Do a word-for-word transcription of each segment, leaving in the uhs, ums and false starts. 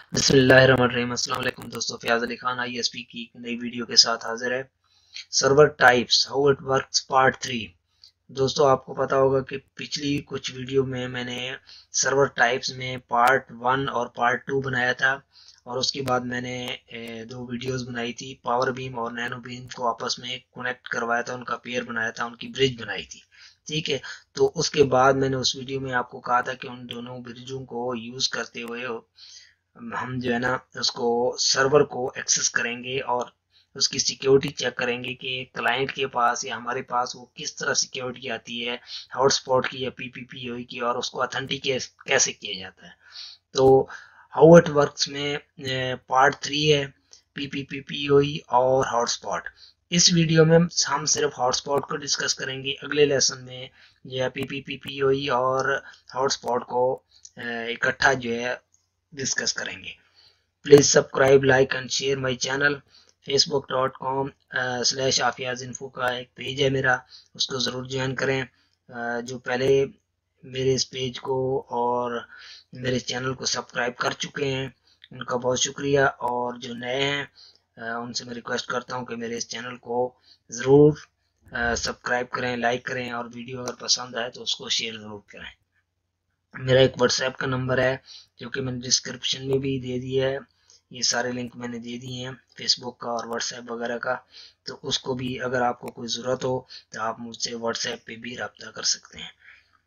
बिस्मिल्लाहिर्रहमानिर्रहीम। अस्सलाम वालेकुम दोस्तों, Fayaz Ali Khan I S P की नई वीडियो के साथ हाजिर है। Server types how it works part three. दोस्तों, आपको पता होगा कि पिछली कुछ वीडियो में मैंने सर्वर टाइप्स में पार्ट वन और पार्ट टू बनाया था, और उसके बाद मैंने दो वीडियोस बनाई थी। पावर बीम और नैनो बीम को आपस में कनेक्ट करवाया था, उनका पेयर बनाया था, उनकी ब्रिज बनाई थी। ठीक है, तो उसके बाद मैंने उस वीडियो में आपको कहा था कि उन दोनों ब्रिजों को यूज करते हुए हम जो है ना उसको सर्वर को एक्सेस करेंगे और उसकी सिक्योरिटी चेक करेंगे कि क्लाइंट के पास या हमारे पास वो किस तरह सिक्योरिटी आती है, हॉटस्पॉट की या पीपीपीओई की, और उसको ऑथेंटिकेट कैसे किया जाता है। तो हाउ इट वर्क्स में पार्ट थ्री है, पीपीपीओई और हॉटस्पॉट। इस वीडियो में हम सिर्फ हॉटस्पॉट को डिस्कस करेंगे। अगले लेसन में जो है पीपीपीओई और हॉटस्पॉट को इकट्ठा जो है डिस्कस करेंगे। Please subscribe, like and share my channel. Facebook dot com slash आफियाज इन्फो का एक पेज है मेरा, उसको ज़रूर ज्वाइन करें। uh, जो पहले मेरे इस पेज को और मेरे चैनल को सब्सक्राइब कर चुके हैं उनका बहुत शुक्रिया, और जो नए हैं uh, उनसे मैं रिक्वेस्ट करता हूं कि मेरे इस चैनल को ज़रूर सब्सक्राइब uh, करें, लाइक करें, और वीडियो अगर पसंद आए तो उसको शेयर ज़रूर करें। मेरा एक व्हाट्सएप का नंबर है जो कि मैंने डिस्क्रिप्शन में भी दे दिया है। ये सारे लिंक मैंने दे दिए हैं, फेसबुक का और व्हाट्सएप वगैरह का। तो उसको भी अगर आपको कोई ज़रूरत हो तो आप मुझसे व्हाट्सएप पे भी रब्ता कर सकते हैं।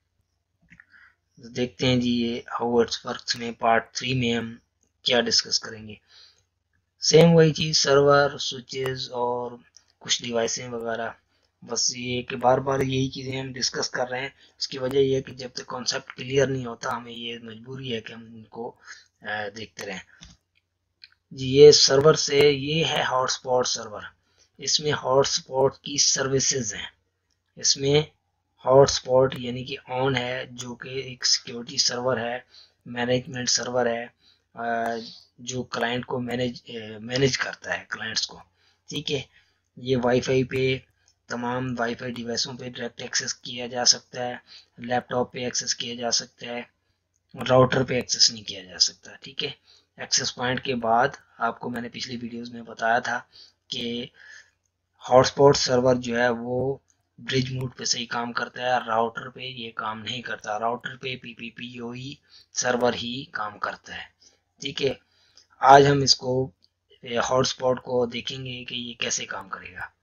तो देखते हैं जी, ये हाउ इट्स वर्क्स में पार्ट थ्री में हम क्या डिस्कस करेंगे। सेम वही चीज़, सर्वर, स्विचेस और कुछ डिवाइसें वगैरह। बस ये कि बार बार यही चीज़ें हम डिस्कस कर रहे हैं। उसकी वजह यह है कि जब तक कॉन्सेप्ट क्लियर नहीं होता हमें ये मजबूरी है कि हम इनको देखते रहें जी। ये सर्वर से, ये है हॉटस्पॉट सर्वर। इसमें हॉटस्पॉट की सर्विसेज हैं। इसमें हॉटस्पॉट यानी कि ऑन है, जो कि एक सिक्योरिटी सर्वर है, मैनेजमेंट सर्वर है, जो क्लाइंट को मैनेज मैनेज करता है क्लाइंट्स को। ठीक है, ये वाईफाई पे, तमाम वाईफाई डिवाइसों पे डायरेक्ट एक्सेस किया जा सकता है, लैपटॉप पे एक्सेस किया जा सकता है, राउटर पे एक्सेस नहीं किया जा सकता। ठीक है, एक्सेस पॉइंट के बाद आपको मैंने पिछली वीडियोस में बताया था कि हॉटस्पॉट सर्वर जो है वो ब्रिज मोड पे सही काम करता है, राउटर पे ये काम नहीं करता। राउटर पे पीपीपीओई सर्वर ही काम करता है। ठीक है, आज हम इसको हॉटस्पॉट को देखेंगे कि ये कैसे काम करेगा।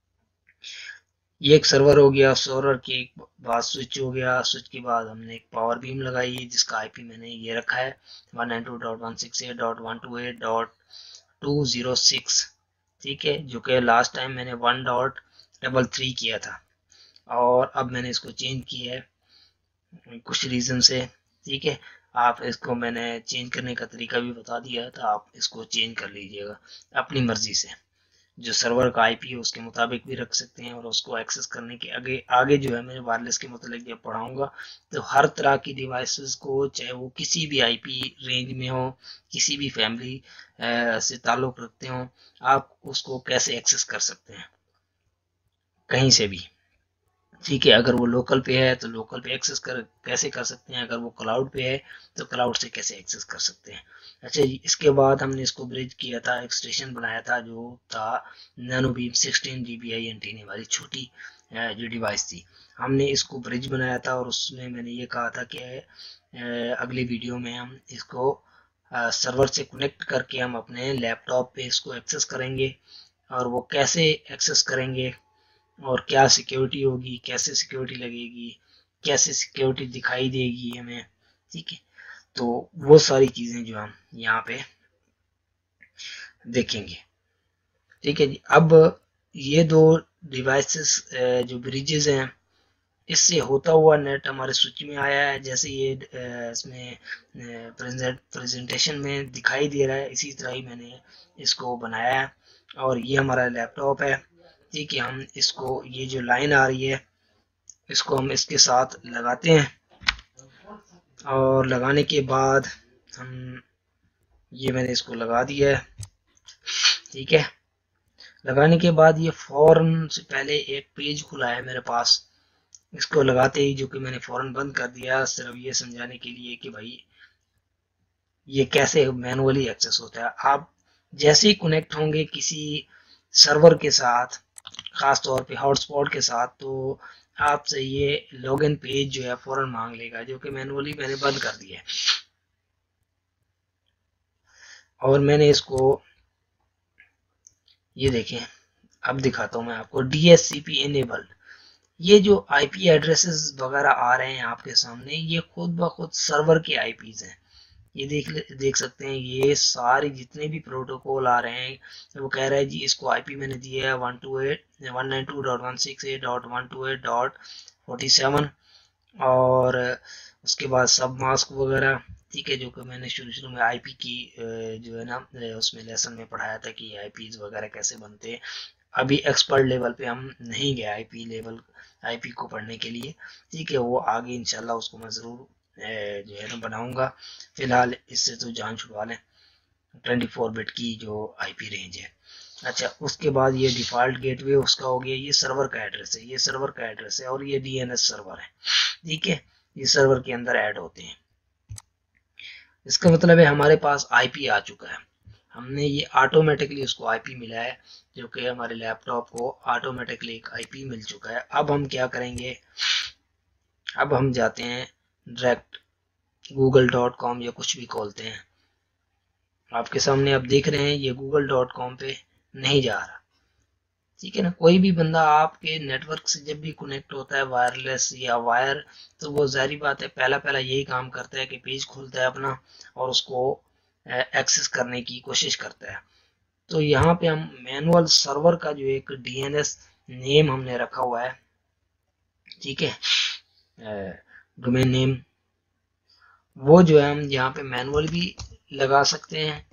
ये एक सर्वर हो गया, सर्वर के बाद स्विच हो गया, स्विच के बाद हमने एक पावर बीम लगाई है जिसका आईपी मैंने ये रखा है one nine two dot one six eight dot one two eight dot two zero six. ठीक है, जो कि लास्ट टाइम मैंने वन डॉट डबल थ्री किया था, और अब मैंने इसको चेंज किया है कुछ रीज़न से। ठीक है, आप इसको मैंने चेंज करने का तरीका भी बता दिया था, आप इसको चेंज कर लीजिएगा अपनी मर्जी से। जो सर्वर का आईपी है उसके मुताबिक भी रख सकते हैं, और उसको एक्सेस करने के आगे आगे जो है मैं वायरलेस के मतलब जब पढ़ाऊंगा तो हर तरह की डिवाइसेस को, चाहे वो किसी भी आईपी रेंज में हो, किसी भी फैमिली से ताल्लुक रखते हो, आप उसको कैसे एक्सेस कर सकते हैं कहीं से भी। ठीक है, अगर वो लोकल पे है तो लोकल पे एक्सेस कर कैसे कर सकते हैं, अगर वो क्लाउड पे है तो क्लाउड से कैसे एक्सेस कर सकते हैं। अच्छा जी, इसके बाद हमने इसको ब्रिज किया था, एक स्टेशन बनाया था जो था nano beam sixteen G B I एंटीने वाली छोटी जो डिवाइस थी। हमने इसको ब्रिज बनाया था, और उसमें मैंने ये कहा था कि अगली वीडियो में हम इसको सर्वर से कनेक्ट करके हम अपने लैपटॉप पे इसको एक्सेस करेंगे, और वो कैसे एक्सेस करेंगे और क्या सिक्योरिटी होगी, कैसे सिक्योरिटी लगेगी, कैसे सिक्योरिटी दिखाई देगी हमें। ठीक है, तो वो सारी चीजें जो हम यहाँ पे देखेंगे। ठीक है जी, अब ये दो डिवाइसेस जो ब्रिजेस हैं, इससे होता हुआ नेट हमारे स्विच में आया है, जैसे ये इसमें प्रेजेंट प्रेजेंटेशन में दिखाई दे रहा है, इसी तरह ही मैंने इसको बनाया है। और ये हमारा लैपटॉप है। ठीक है, हम इसको, ये जो लाइन आ रही है इसको हम इसके साथ लगाते हैं, और लगाने के बाद हम, ये मैंने इसको लगा दिया है। ठीक है, लगाने के बाद ये फौरन से पहले एक पेज खुला है मेरे पास, इसको लगाते ही, जो कि मैंने फौरन बंद कर दिया सिर्फ ये समझाने के लिए कि भाई ये कैसे मैनुअली एक्सेस होता है। आप जैसे ही कनेक्ट होंगे किसी सर्वर के साथ, खास तौर पे हॉटस्पॉट के साथ, तो आपसे ये लॉगिन पेज जो है फौरन मांग लेगा, जो कि मैनुअली मैंने बंद कर दिया है। और मैंने इसको, ये देखें, अब दिखाता हूँ मैं आपको, D H C P enabled. ये जो आईपी एड्रेसेस वगैरह आ रहे हैं आपके सामने, ये खुद ब खुद सर्वर के आईपीज हैं। ये देख देख सकते हैं, ये सारे जितने भी प्रोटोकॉल आ रहे हैं, वो कह रहा है जी इसको आईपी मैंने दिया है one two eight one nine two dot one six eight dot one two eight dot forty seven, और उसके बाद सब मास्क वगैरह, ठीक है, जो कि मैंने शुरू शुरू में आईपी की जो है ना उसमें लेसन में पढ़ाया था कि आईपीज वगैरह कैसे बनते हैं। अभी एक्सपर्ट लेवल पे हम नहीं गए आईपी लेवल, आईपी को पढ़ने के लिए, ठीक है, वो आगे इंशाल्लाह उसको मैं ज़रूर जो है ना बनाऊंगा। फिलहाल इससे तो जान छुड़वा लें, ट्वेंटी फोर बिट की जो आईपी रेंज है। अच्छा, उसके बाद ये डिफ़ॉल्ट गेटवे उसका हो गया, ये सर्वर का एड्रेस है, ये सर्वर का एड्रेस है, और ये डीएनएस सर्वर है, ठीक है, ये सर्वर के अंदर ऐड होते हैं। इसका मतलब है हमारे पास आईपी आ चुका है, हमने ये ऑटोमेटिकली उसको आईपी मिला है, जो कि हमारे लैपटॉप को ऑटोमेटिकली एक आईपी मिल चुका है। अब हम क्या करेंगे, अब हम जाते हैं डायरेक्ट गूगल डॉट कॉम या कुछ भी खोलते हैं। आपके सामने आप देख रहे हैं ये गूगल डॉट कॉम पे नहीं जा रहा, ठीक है ना। कोई भी बंदा आपके नेटवर्क से जब भी कनेक्ट होता है वायरलेस या वायर, तो वो जाहिर बात है पहला पहला यही काम करता है कि पेज खोलता है अपना और उसको एक्सेस करने की कोशिश करता है। तो यहाँ पे हम मैनुअल सर्वर का जो एक डीएनएस नेम हमने रखा हुआ है, ठीक है, डोमेन नेम, वो जो है हम यहाँ पे मैनुअल भी लगा सकते हैं,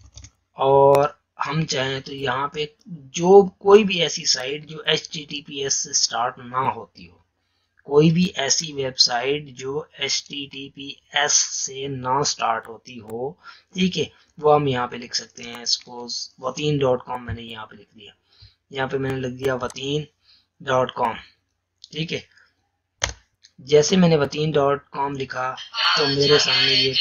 और हम चाहें तो यहाँ पे जो कोई भी ऐसी साइट जो H T T P S से स्टार्ट ना होती हो, कोई भी ऐसी वेबसाइट जो H T T P S से ना स्टार्ट होती हो, ठीक है, वो हम यहाँ पे लिख सकते हैं। सपोज वतीन डॉट कॉम मैंने यहाँ पे लिख दिया, यहाँ पे मैंने लिख दिया वतीन डॉट कॉम, ठीक है। जैसे मैंने वतीन डॉट कॉम लिखा तो मेरे सामने ये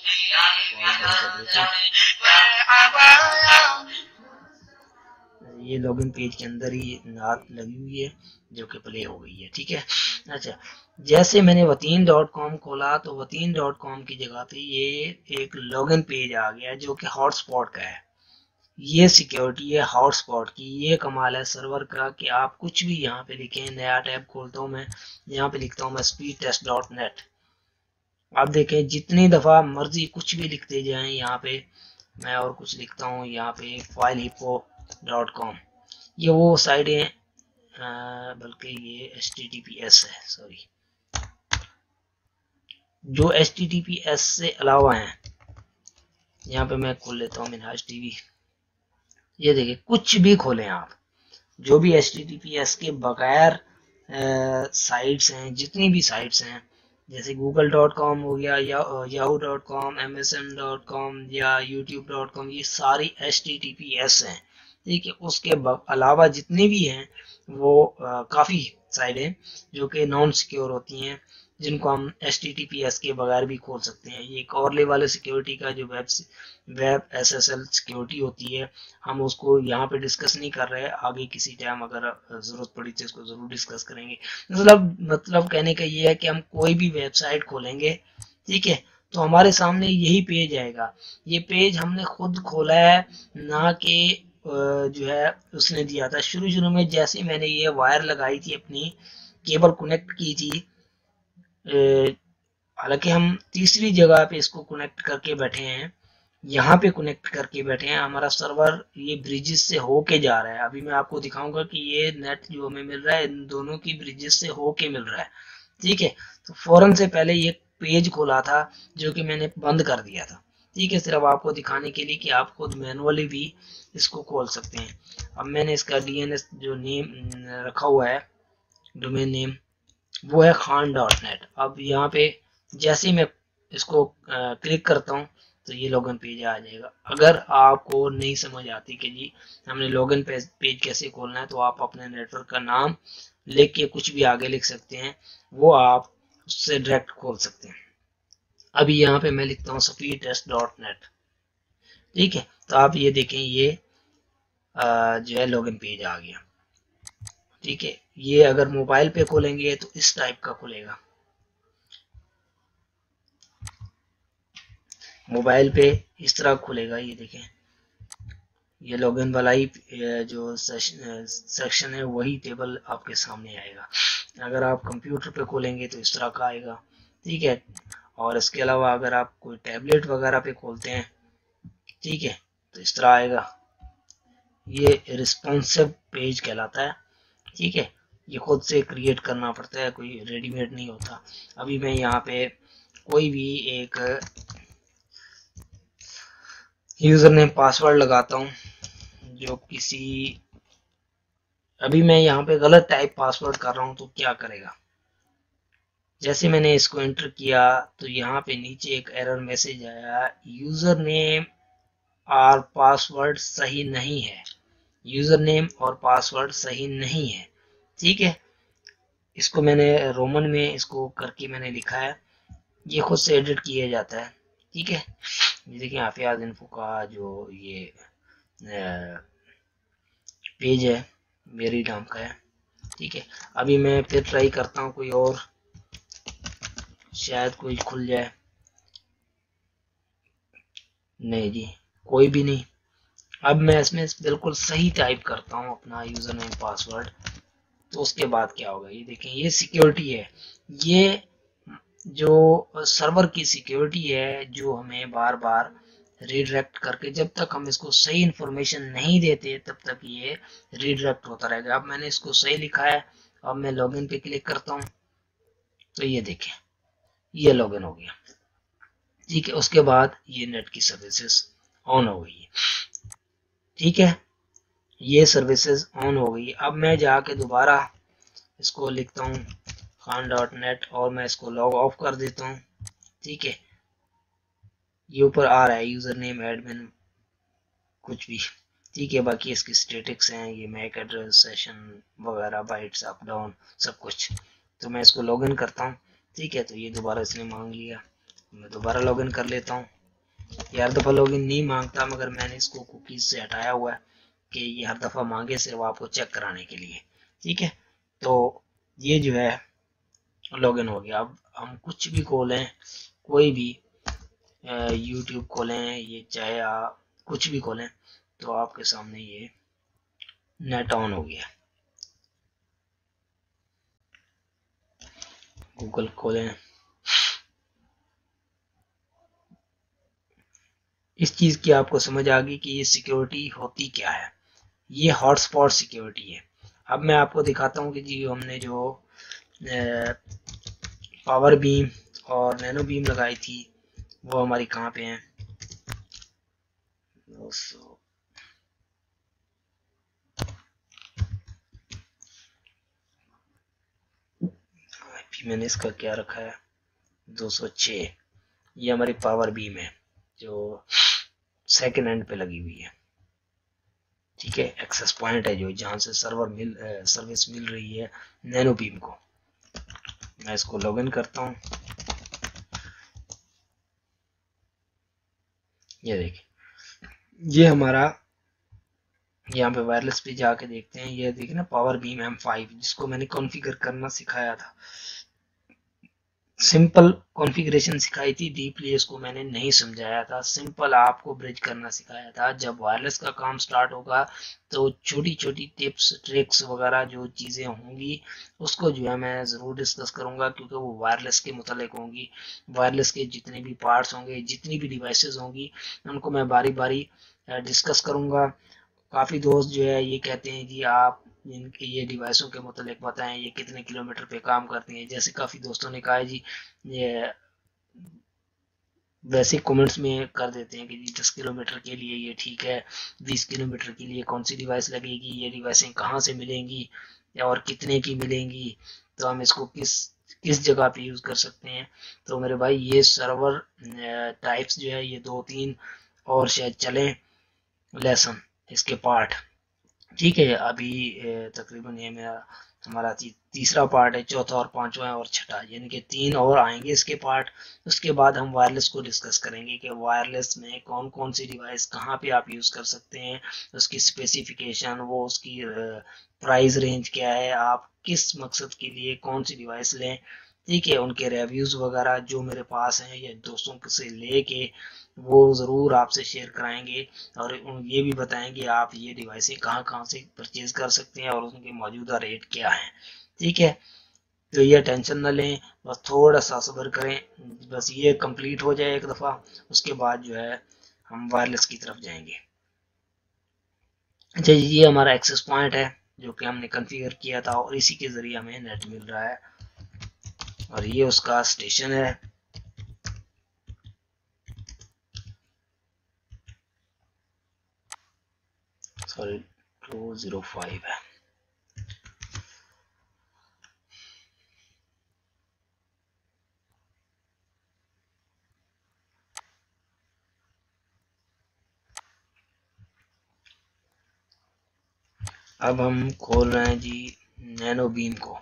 ये लॉगिन पेज के अंदर ही नात लगी हुई है जो कि प्ले हो गई है, ठीक है। अच्छा, जैसे मैंने वतीन डॉट कॉम खोला तो वतीन डॉट कॉम की जगह पे ये एक लॉगिन पेज आ गया जो कि हॉटस्पॉट का है। ये सिक्योरिटी है हॉटस्पॉट की, ये कमाल है सर्वर का कि आप कुछ भी यहाँ पे लिखें। नया टैब खोलता हूँ मैं, यहाँ पे लिखता हूँ मैं स्पीड टेस्ट डॉट नेट। आप देखें जितनी दफ़ा मर्जी कुछ भी लिखते जाएं यहाँ पे, मैं और कुछ लिखता हूँ यहाँ पे फाइल हिपो डॉट कॉम, ये वो साइटें, बल्कि ये H T T P S है, सॉरी, जो H T T P S से अलावा हैं। यहाँ पे मैं खोल लेता हूँ मिनहाज टीवी, ये देखिए कुछ भी खोलें आप, जो भी H T T P S के बगैर साइट्स हैं, जितनी भी साइट्स हैं, जैसे गूगल डॉट कॉम हो गया या Yahoo dot com, M S N dot com या यूट्यूब डॉट कॉम, ये सारी H T T P S हैं, ठीक है। उसके अलावा जितनी भी हैं वो आ, काफ़ी साइटें जो कि नॉन सिक्योर होती हैं, जिनको हम H T T P S के बगैर भी खोल सकते हैं। ये एक और लेवल है सिक्योरिटी का, जो web web S S L security होती है। हम उसको यहाँ पे डिस्कस नहीं कर रहे, आगे किसी टाइम अगर ज़रूरत पड़ी तो इसको ज़रूर डिस्कस करेंगे। मतलब मतलब कहने का ये है कि हम कोई भी वेबसाइट खोलेंगे, ठीक है, तो हमारे सामने यही पेज आएगा। ये पेज हमने खुद खोला है, ना कि जो है उसने दिया था। शुरू शुरू में जैसे मैंने ये वायर लगाई थी, अपनी केबल कनेक्ट की थी, हालांकि हम तीसरी जगह पे इसको कनेक्ट करके बैठे हैं, यहाँ पे कनेक्ट करके बैठे हैं, हमारा सर्वर ये ब्रिजेस से होके जा रहा है। अभी मैं आपको दिखाऊंगा कि ये नेट जो हमें मिल रहा है इन दोनों की ब्रिजेस से होके मिल रहा है, ठीक है। तो फौरन से पहले ये पेज खोला था जो कि मैंने बंद कर दिया था, ठीक है, सिर्फ आपको दिखाने के लिए कि आप खुद मैनुअली भी इसको खोल सकते हैं। अब मैंने इसका डी एन एस जो नेम रखा हुआ है, डोमेन नेम, वो है खान डॉट नेट। अब यहाँ पे जैसे ही मैं इसको क्लिक करता हूँ तो ये लॉगिन पेज आ जाएगा। अगर आपको नहीं समझ आती कि जी हमने लॉगिन पेज, पेज कैसे खोलना है, तो आप अपने नेटवर्क का नाम लिख के कुछ भी आगे लिख सकते हैं, वो आप उससे डायरेक्ट खोल सकते हैं। अभी यहाँ पे मैं लिखता हूँ सफी टेस्ट डॉट नेट। ठीक है, तो आप ये देखें, ये आ, जो है लॉगिन पेज आ गया। ठीक है, ये अगर मोबाइल पे खोलेंगे तो इस टाइप का खुलेगा, मोबाइल पे इस तरह खुलेगा। ये देखें, ये लॉगिन वाला ही जो सेक्शन है वही टेबल आपके सामने आएगा। अगर आप कंप्यूटर पे खोलेंगे तो इस तरह का आएगा। ठीक है, और इसके अलावा अगर आप कोई टैबलेट वगैरह पे खोलते हैं, ठीक है, तो इस तरह आएगा। ये रिस्पॉन्सिव पेज कहलाता है। ठीक है, ये खुद से क्रिएट करना पड़ता है, कोई रेडीमेड नहीं होता। अभी मैं यहाँ पे कोई भी एक यूजर नेम पासवर्ड लगाता हूँ, जो किसी, अभी मैं यहाँ पे गलत टाइप पासवर्ड कर रहा हूँ तो क्या करेगा। जैसे मैंने इसको एंटर किया तो यहाँ पे नीचे एक एरर मैसेज आया, यूजर नेम और पासवर्ड सही नहीं है। यूजर नेम और पासवर्ड सही नहीं है। ठीक है, इसको मैंने रोमन में इसको करके मैंने लिखा है, ये खुद से एडिट किया जाता है। ठीक है, ये देखिए हाफिज इन्फो का जो ये पेज है मेरी नाम का है। ठीक है, अभी मैं फिर ट्राई करता हूँ कोई और, शायद कोई खुल जाए। नहीं जी, कोई भी नहीं। अब मैं इसमें बिल्कुल सही टाइप करता हूँ अपना यूजर नेम पासवर्ड, तो उसके बाद क्या होगा, ये देखें, ये सिक्योरिटी है। ये जो सर्वर की सिक्योरिटी है, जो हमें बार बार रीडायरेक्ट करके, जब तक हम इसको सही इंफॉर्मेशन नहीं देते तब तक ये रीडायरेक्ट होता रहेगा। अब मैंने इसको सही लिखा है, अब मैं लॉगिन पे क्लिक करता हूँ तो ये देखें, ये लॉगिन हो गया। ठीक है, उसके बाद ये नेट की सर्विसेज ऑन हो गई है। ठीक है, ये सर्विसेज ऑन हो गई। अब मैं जाके दोबारा इसको लिखता हूँ खान डॉट नेट और मैं इसको लॉग ऑफ कर देता हूँ। ठीक है, ये ऊपर आ रहा है यूजर नेम एडमिन कुछ भी। ठीक है, बाकी इसकी स्टेटिक्स हैं, ये मैक एड्रेस सेशन वगैरह बाइट्स अप डाउन सब कुछ। तो मैं इसको लॉगिन करता हूँ। ठीक है, तो ये दोबारा इसने मांग लिया, मैं दोबारा लॉगिन कर लेता हूँ। ये हर दफ़ा लॉगिन नहीं मांगता, मगर मैंने इसको कुकीज से हटाया हुआ है कि ये हर दफ़ा मांगे सिर्फ आपको चेक कराने के लिए। ठीक है, तो ये जो है लॉगिन हो गया। अब हम कुछ भी खोलें, कोई भी यूट्यूब खोलें, ये चाहे आप कुछ भी खोलें, तो आपके सामने ये नेट ऑन हो गया। गूगल खोलें, इस चीज़ की आपको समझ आ गई कि ये सिक्योरिटी होती क्या है। ये हॉटस्पॉट सिक्योरिटी है। अब मैं आपको दिखाता हूँ कि जी हमने जो पावर बीम और नैनो बीम लगाई थी वो हमारी कहाँ पे हैं। मैंने इसका क्या रखा है, दो सौ छह। ये हमारी पावर बीम है जो सेकेंड एंड पे लगी हुई है। ठीक है, एक्सेस पॉइंट है जो जहां से सर्वर मिल सर्विस मिल रही है नैनो बीम को। मैं इसको लॉगिन करता हूँ। ये देखिए, ये हमारा यहाँ पे वायरलेस पे जाके देखते हैं। ये देखिए ना, पावर बीम एम फाइव, जिसको मैंने कॉन्फ़िगर करना सिखाया था। सिंपल कॉन्फ़िगरेशन सिखाई थी, डीपली इसको मैंने नहीं समझाया था। सिंपल आपको ब्रिज करना सिखाया था। जब वायरलेस का काम स्टार्ट होगा तो छोटी छोटी टिप्स ट्रिक्स वगैरह जो चीज़ें होंगी उसको जो है मैं ज़रूर डिस्कस करूंगा, क्योंकि वो वायरलेस के मुतालिक होंगी। वायरलेस के जितने भी पार्ट्स होंगे, जितनी भी डिवाइसेस होंगी, उनको मैं बारी बारी डिस्कस करूंगा। काफ़ी दोस्त जो है ये कहते हैं कि आप इनके ये डिवाइसों के मुतालिक बताएं, ये कितने किलोमीटर पे काम करती हैं। जैसे काफ़ी दोस्तों ने कहा है जी, ये वैसे कमेंट्स में कर देते हैं कि जी दस किलोमीटर के लिए ये ठीक है, बीस किलोमीटर के लिए कौन सी डिवाइस लगेगी, ये डिवाइसें कहाँ से मिलेंगी और कितने की मिलेंगी, तो हम इसको किस किस जगह पे यूज़ कर सकते हैं। तो मेरे भाई ये सर्वर टाइप्स जो है ये दो तीन और शायद चलें लेसन इसके पार्ट। ठीक है, अभी तकरीबन ये मेरा हमारा ती, तीसरा पार्ट है, चौथा और पांचवा और छठा, यानी कि तीन और आएंगे इसके पार्ट। उसके बाद हम वायरलेस को डिस्कस करेंगे कि वायरलेस में कौन कौन सी डिवाइस कहाँ पे आप यूज़ कर सकते हैं, उसकी स्पेसिफिकेशन, वो उसकी प्राइस रेंज क्या है, आप किस मकसद के लिए कौन सी डिवाइस लें। ठीक है, उनके रिव्यूज़ वगैरह जो मेरे पास हैं या दोस्तों से लेके वो ज़रूर आपसे शेयर कराएंगे, और ये भी बताएंगे आप ये डिवाइसें कहाँ कहाँ से परचेज कर सकते हैं और उनके मौजूदा रेट क्या हैं। ठीक है, तो ये टेंशन ना लें, बस थोड़ा सा सब्र करें, बस ये कंप्लीट हो जाए एक दफ़ा, उसके बाद जो है हम वायरलेस की तरफ जाएंगे। अच्छा, ये हमारा एक्सेस पॉइंट है जो कि हमने कॉन्फ़िगर किया था और इसी के ज़रिए हमें नेट मिल रहा है, और ये उसका स्टेशन है। सॉरी, टू ज़ीरो फाइव है। अब हम खोल रहे हैं जी नैनो बीम को।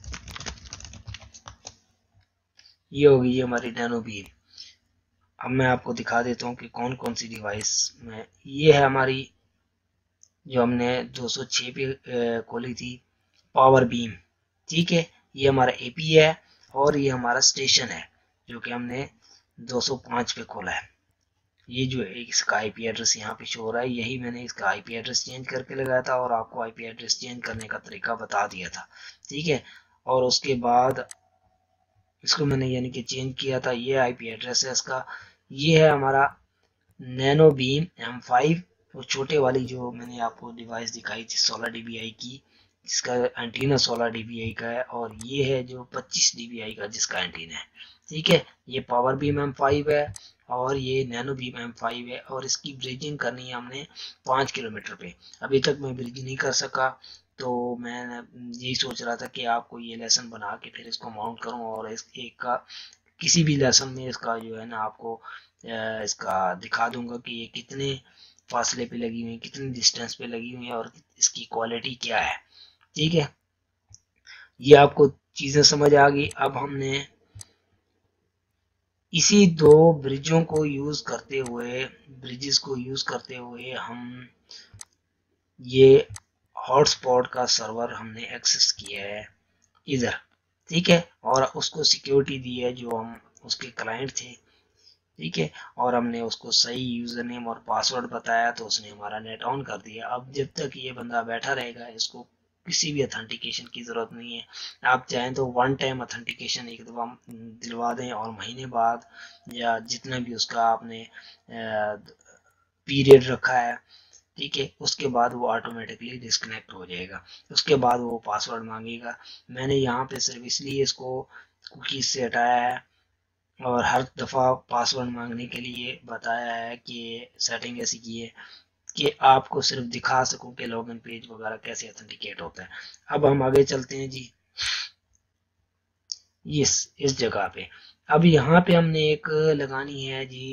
ये होगी हमारी नैनो बीम। अब मैं आपको दिखा देता हूँ कि कौन कौन सी डिवाइस में ये है हमारी, जो हमने दो सौ छह पे खोली थी, पावर बीम। ठीक है, ये हमारा एपी है, और ये हमारा स्टेशन है जो कि हमने दो सौ पाँच पे खोला है। ये जो है इसका आईपी एड्रेस यहाँ पे शो हो रहा है, यही मैंने इसका आईपी एड्रेस चेंज करके लगाया था और आपको आईपी एड्रेस चेंज करने का तरीका बता दिया था। ठीक है, और उसके बाद इसको मैंने यानी कि चेंज किया था, ये आईपी एड्रेस है इसका। ये है हमारा नैनो बीम एम फाइव, वो छोटे वाली जो मैंने आपको डिवाइस दिखाई थी सोलह डीबीआई की, जिसका एंटीना सोलह डीबीआई का है, और ये है जो पच्चीस डीबीआई का जिसका एंटीना है। ठीक है, ये पावर बीम एम फाइव है और ये नैनो बीम एम फाइव है, और इसकी ब्रिजिंग करनी है हमने पाँच किलोमीटर पे। अभी तक मैं ब्रिज नहीं कर सका, तो मैं यही सोच रहा था कि आपको ये लेसन बना के फिर इसको माउंट करूं, और इस एक का किसी भी लेसन में इसका जो है ना आपको इसका दिखा दूंगा कि ये कितने फासले पे लगी हुई है, कितने डिस्टेंस पे लगी हुई है, और इसकी क्वालिटी क्या है। ठीक है, ये आपको चीजें समझ आ गई। अब हमने इसी दो ब्रिजों को यूज करते हुए ब्रिजेस को यूज करते हुए हम ये हॉटस्पॉट का सर्वर हमने एक्सेस किया है इधर। ठीक है, और उसको सिक्योरिटी दी है जो हम उसके क्लाइंट थे। ठीक है, और हमने उसको सही यूजर नेम और पासवर्ड बताया तो उसने हमारा नेट ऑन कर दिया। अब जब तक ये बंदा बैठा रहेगा इसको किसी भी अथेंटिकेशन की जरूरत नहीं है। आप चाहें तो वन टाइम अथेंटिकेशन एक दफा दिलवा दें, और महीने बाद या जितना भी उसका आपने पीरियड रखा है, ठीक है, उसके बाद वो ऑटोमेटिकली डिस्कनेक्ट हो जाएगा। उसके बाद वो पासवर्ड मांगेगा। मैंने यहाँ पे सिर्फ इसलिए इसको कुकीज से हटाया है और हर दफ़ा पासवर्ड मांगने के लिए बताया है कि सेटिंग ऐसी की है कि आपको सिर्फ दिखा सकूं कि लॉगिन पेज वगैरह कैसे ऑथेंटिकेट होता है। अब हम आगे चलते हैं जी इस इस जगह पे। अब यहाँ पे हमने एक लगानी है जी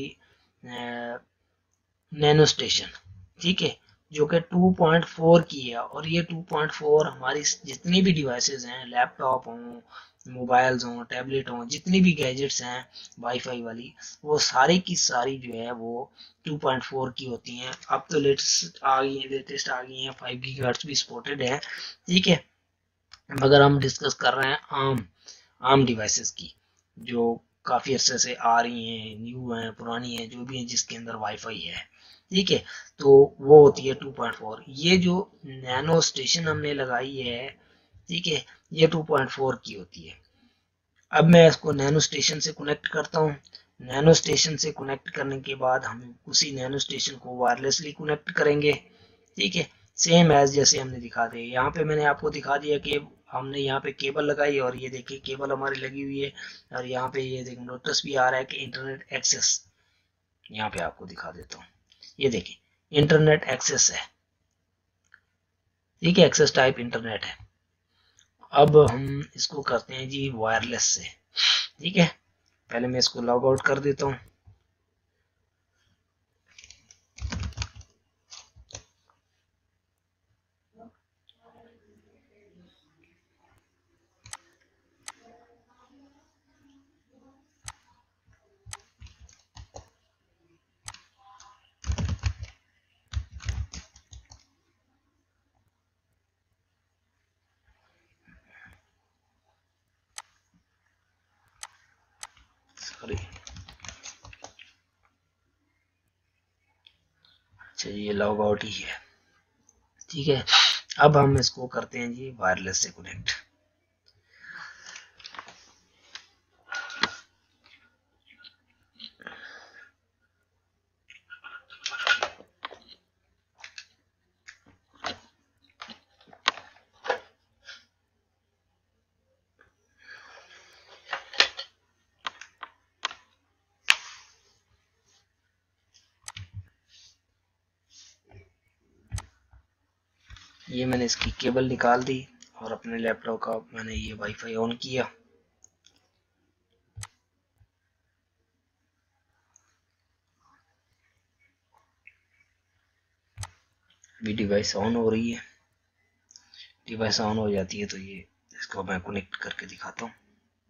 नैनो स्टेशन। ठीक है, जो कि टू पॉइंट फोर की है, और ये टू पॉइंट फोर हमारी जितनी भी डिवाइसेस हैं, लैपटॉप हों, मोबाइल्स हों, टैबलेट हों, जितनी भी गैजेट्स हैं वाईफाई वाली, वो सारी की सारी जो है वो टू पॉइंट फोर की होती हैं। अब तो लेटेस्ट आ गई है लेटेस्ट आ गई हैं, फाइव गीगाहर्ट्ज़ भी सपोर्टेड है। ठीक है, मगर हम डिस्कस कर रहे हैं आम आम डिवाइसेस की, जो काफ़ी अरसे से आ रही हैं, न्यू हैं, पुरानी हैं, जो भी हैं, जिसके अंदर वाईफाई है। ठीक है, तो वो होती है टू पॉइंट फोर। ये जो नैनो स्टेशन हमने लगाई है, ठीक है, ये टू पॉइंट फोर की होती है। अब मैं इसको नैनो स्टेशन से कनेक्ट करता हूँ। नैनो स्टेशन से कनेक्ट करने के बाद हम उसी नैनो स्टेशन को वायरलेसली कनेक्ट करेंगे। ठीक है, सेम एज जैसे हमने दिखा दिया। यहाँ पे मैंने आपको दिखा दिया कि हमने यहाँ पे केबल लगाई, और ये देखिए केबल हमारी लगी हुई है, और यहाँ पे ये देखिए नोटिस भी आ रहा है कि इंटरनेट एक्सेस। यहाँ पे आपको दिखा देता हूँ, ये देखिए इंटरनेट एक्सेस है। ठीक है, एक्सेस टाइप इंटरनेट है। अब हम इसको करते हैं जी वायरलेस से। ठीक है, पहले मैं इसको लॉग आउट कर देता हूँ। सॉरी, अच्छा ये लॉग आउट ही है, ठीक है। अब हम इसको करते हैं जी वायरलेस से कनेक्ट। ये मैंने इसकी केबल निकाल दी और अपने लैपटॉप का मैंने ये वाईफाई ऑन किया। अभी डिवाइस ऑन हो रही है, डिवाइस ऑन हो जाती है तो ये इसको मैं कनेक्ट करके दिखाता हूँ।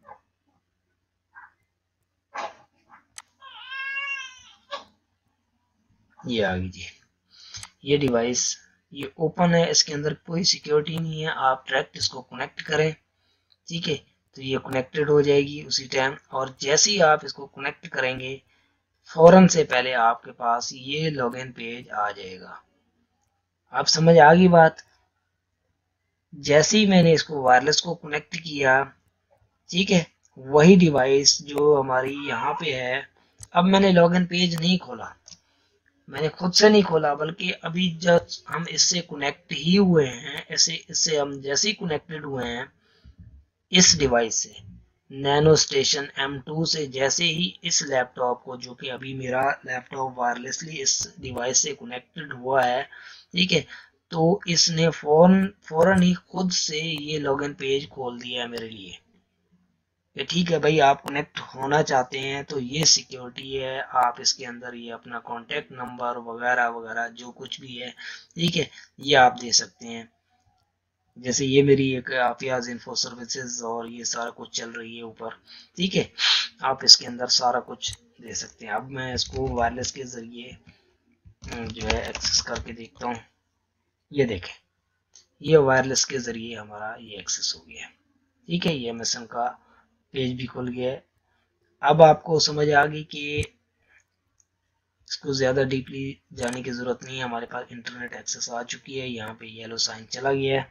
ये आ गई जी, ये डिवाइस ये ओपन है, इसके अंदर कोई सिक्योरिटी नहीं है। आप डायरेक्ट इसको कनेक्ट करें, ठीक है, तो ये कनेक्टेड हो जाएगी उसी टाइम। और जैसे ही आप इसको कनेक्ट करेंगे फौरन से पहले आपके पास ये लॉगिन पेज आ जाएगा। आप समझ आ गई बात। जैसे ही मैंने इसको वायरलेस को कनेक्ट किया, ठीक है, वही डिवाइस जो हमारी यहाँ पे है, अब मैंने लॉगिन पेज नहीं खोला, मैंने खुद से नहीं खोला, बल्कि अभी जब हम इससे कनेक्ट ही हुए हैं, ऐसे इससे हम जैसे ही कनेक्टेड हुए हैं इस डिवाइस से, नैनो स्टेशन एम टू से, जैसे ही इस लैपटॉप को, जो कि अभी मेरा लैपटॉप वायरलेसली इस डिवाइस से कनेक्टेड हुआ है, ठीक है, तो इसने फौरन फौरन ही खुद से ये लॉगिन पेज खोल दिया है मेरे लिए कि ठीक है भाई, आप कनेक्ट होना चाहते हैं तो ये सिक्योरिटी है, आप इसके अंदर ये अपना कॉन्टेक्ट नंबर वगैरह वगैरह जो कुछ भी है, ठीक है, ये आप दे सकते हैं। जैसे ये मेरी एक आपियाज इन्फो सर्विसेज और ये सारा कुछ चल रही है ऊपर, ठीक है, आप इसके अंदर सारा कुछ दे सकते हैं। अब मैं इसको वायरलेस के जरिए जो है एक्सेस करके देखता हूँ। ये देखें, ये वायरलेस के जरिए हमारा ये एक्सेस हो गया, ठीक है, ये एमएसएन का पेज भी खुल गया है। अब आपको समझ आ गई कि इसको ज्यादा डीपली जाने की जरूरत नहीं है, हमारे पास इंटरनेट एक्सेस आ चुकी है। यहाँ पे येलो साइन चला गया है।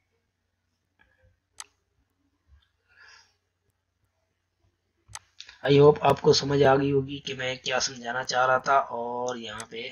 आई होप आपको समझ आ गई होगी कि मैं क्या समझाना चाह रहा था। और यहाँ पे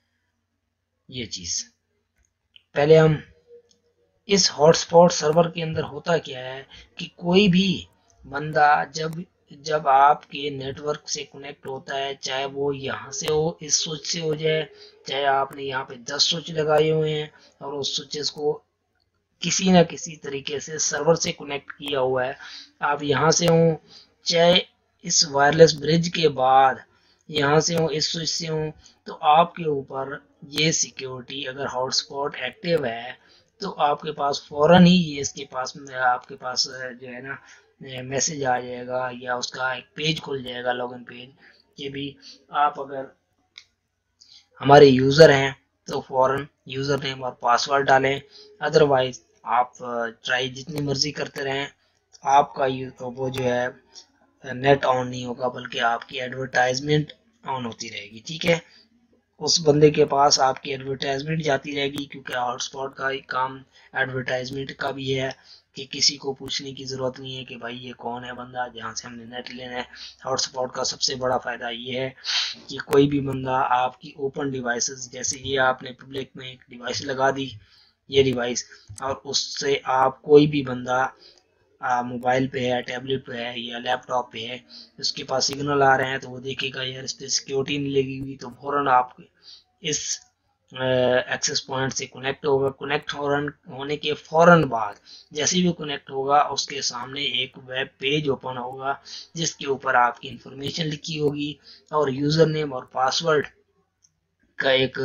ये चीज पहले हम इस हॉटस्पॉट सर्वर के अंदर होता क्या है कि कोई भी बंदा जब जब आपके नेटवर्क से कनेक्ट होता है, चाहे वो यहाँ से हो, इस स्विच से हो जाए, चाहे आपने यहाँ पे दस स्विच लगाए हुए हैं और उस स्विचेस को किसी ना किसी तरीके से सर्वर से कनेक्ट किया हुआ है, आप यहाँ से हो, चाहे इस वायरलेस ब्रिज के बाद यहाँ से हो, इस स्विच से हो, तो आपके ऊपर ये सिक्योरिटी, अगर हॉटस्पॉट एक्टिव है तो आपके पास फौरन ही ये इसके पास आपके पास जो है ना मैसेज आ जाएगा या उसका एक पेज खुल जाएगा, लॉगिन पेज, कि भी आप अगर हमारे यूजर हैं तो फौरन यूजर नेम और पासवर्ड डालें, अदरवाइज आप ट्राई जितनी मर्जी करते रहें, आपका वो जो है नेट ऑन नहीं होगा, बल्कि आपकी एडवर्टाइजमेंट ऑन होती रहेगी, ठीक है। उस बंदे के पास आपकी एडवर्टाइजमेंट जाती रहेगी, क्योंकि हॉटस्पॉट का काम एडवर्टाइजमेंट का भी है कि किसी को पूछने की जरूरत नहीं है कि भाई ये कौन है बंदा जहाँ से हमने नेट लेना है। हॉटस्पॉट का सबसे बड़ा फायदा ये है कि कोई भी बंदा आपकी ओपन डिवाइसेस, जैसे ये आपने पब्लिक में एक डिवाइस लगा दी, ये डिवाइस, और उससे आप कोई भी बंदा मोबाइल पे है, टैबलेट पे है या लैपटॉप पे है, उसके पास सिग्नल आ रहे हैं तो वो देखेगा यार इस पे सिक्योरिटी नहीं लगी हुई, तो फौरन आप इस एक्सेस पॉइंट से कनेक्ट होगा। कनेक्ट होने के फौरन बाद जैसे भी कनेक्ट होगा उसके सामने एक वेब पेज ओपन होगा जिसके ऊपर आपकी इंफॉर्मेशन लिखी होगी और यूजर नेम और पासवर्ड का एक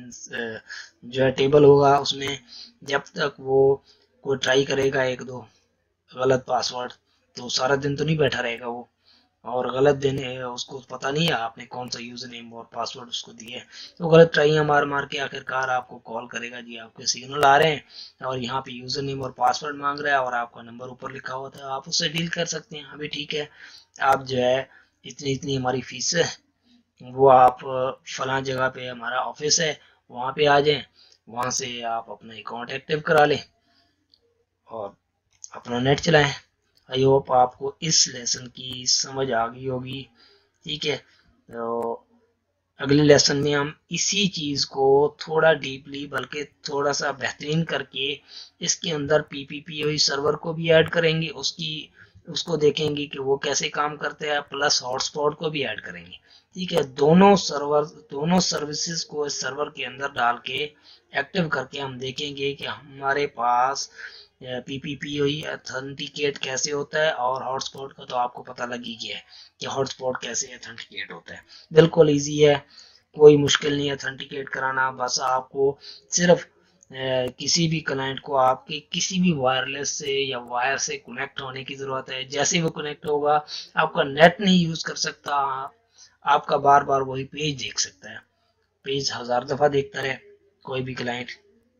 जो है टेबल होगा। उसमें जब तक वो कोई ट्राई करेगा एक दो गलत पासवर्ड, तो सारा दिन तो नहीं बैठा रहेगा वो, और गलत देने उसको पता नहीं है आपने कौन सा यूजर नेम और पासवर्ड उसको दिए, तो गलत ट्राइयां मार मार के आखिरकार आपको कॉल करेगा, जी आपके सिग्नल आ रहे हैं और यहाँ पे यूजर नेम और पासवर्ड मांग रहा है और आपका नंबर ऊपर लिखा हुआ था, आप उससे डील कर सकते हैं। अभी ठीक है, आप जो है इतनी इतनी हमारी फीस है, वो आप फलां जगह पे हमारा ऑफिस है, वहाँ पे आ जाएं, वहाँ से आप अपना अकाउंट एक्टिव करा लें और अपना नेट चलाएं। आई होप आपको इस लेसन की समझ आ गई होगी। ठीक है, तो अगले लेसन में हम इसी चीज को थोड़ा डीपली बल्कि थोड़ा सा बेहतरीन करके इसके अंदर पीपीपीओई सर्वर को भी ऐड करेंगे, उसकी उसको देखेंगे कि वो कैसे काम करते हैं, प्लस हॉटस्पॉट को भी ऐड करेंगे। ठीक है, दोनों सर्वर दोनों सर्विसेज को इस सर्वर के अंदर डाल के एक्टिव करके हम देखेंगे कि हमारे पास पीपीपीओई ऑथेंटिकेट कैसे होता है। और हॉटस्पॉट का तो आपको पता लग ही गया है कि हॉटस्पॉट कैसे ऑथेंटिकेट होता है। बिल्कुल इजी है, कोई मुश्किल नहीं है ऑथेंटिकेट कराना। बस आपको सिर्फ ए, किसी भी क्लाइंट को आपके किसी भी वायरलेस से या वायर से कनेक्ट होने की जरूरत है। जैसे वो कनेक्ट होगा, आपका नेट नहीं यूज कर सकता, आपका बार बार वही पेज देख सकता है। पेज हजार दफा देखता रहे कोई भी क्लाइंट,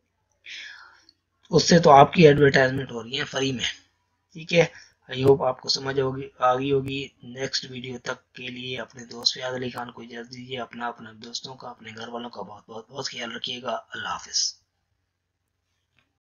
उससे तो आपकी एडवर्टाइजमेंट हो रही है फ्री में। ठीक है, आई होप आपको समझ होगी आ गई होगी। नेक्स्ट वीडियो तक के लिए अपने दोस्त फयाद अली खान को इजाजत दीजिए। अपना अपने दोस्तों का, अपने घर वालों का बहुत बहुत बहुत ख्याल रखिएगा। अल्लाह हाफिज।